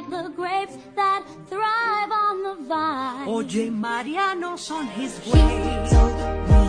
the grapes that thrive on the vine. Oye, Mariano, son his He ways. told me